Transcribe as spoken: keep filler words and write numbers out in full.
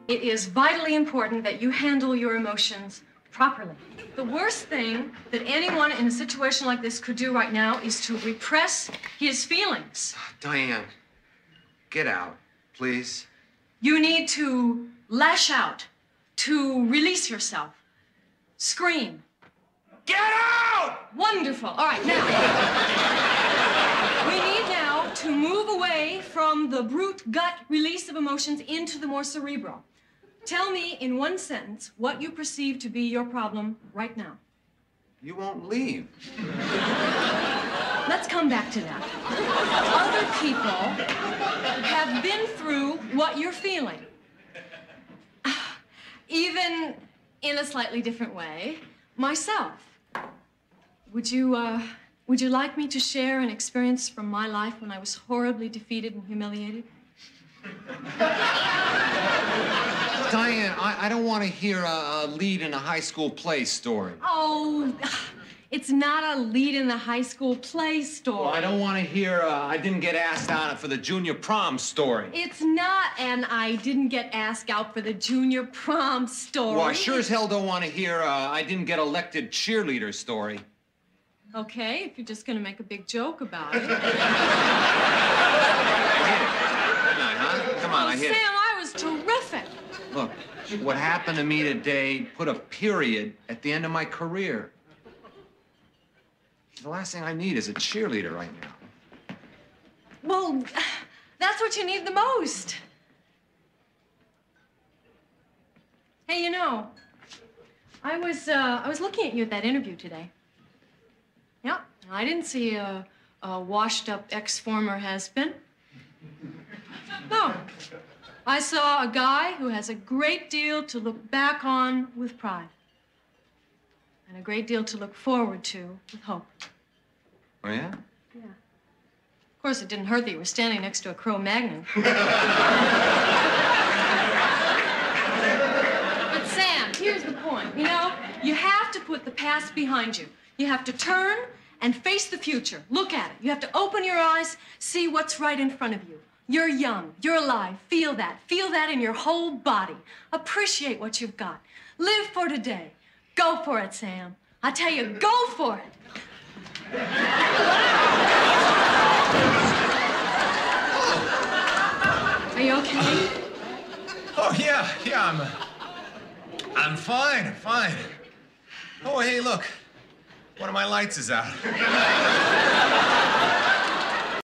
it is vitally important that you handle your emotions properly. The worst thing that anyone in a situation like this could do right now is to repress his feelings. Diane, get out, please. You need to lash out, to release yourself. Scream. Get out! Wonderful. All right, now. We need now to move away from the brute gut release of emotions into the more cerebral. Tell me in one sentence what you perceive to be your problem right now. You won't leave. Let's come back to that. Other people have been through what you're feeling. Even in a slightly different way, myself. Would you, uh, would you like me to share an experience from my life when I was horribly defeated and humiliated? Diane, I, I don't want to hear a, a lead in a high school play story. Oh, it's not a lead in the high school play story. Well, I don't want to hear uh, I didn't get asked out for the junior prom story. It's not an I didn't get asked out for the junior prom story. Well, I sure as hell don't want to hear uh, I didn't get elected cheerleader story. Okay, if you're just going to make a big joke about it. I hit it. Good night, huh? Come on, oh, I hit Sam, it. I was terrific. Look, what happened to me today put a period at the end of my career. The last thing I need is a cheerleader right now. Well, that's what you need the most. Hey, you know, I was, uh, I was looking at you at that interview today. Yeah, I didn't see a, a washed-up ex-former has-been. No. I saw a guy who has a great deal to look back on with pride. And a great deal to look forward to with hope. Oh, yeah? Yeah. Of course, it didn't hurt that you were standing next to a Cro-Magnon. But, Sam, here's the point. You know, you have to put the past behind you. You have to turn and face the future. Look at it. You have to open your eyes, see what's right in front of you. You're young. You're alive. Feel that. Feel that in your whole body. Appreciate what you've got. Live for today. Go for it, Sam. I tell you, go for it. Are you okay? Oh, yeah, yeah, I'm... Uh, I'm fine, I'm fine. Oh, hey, look. One of my lights is out.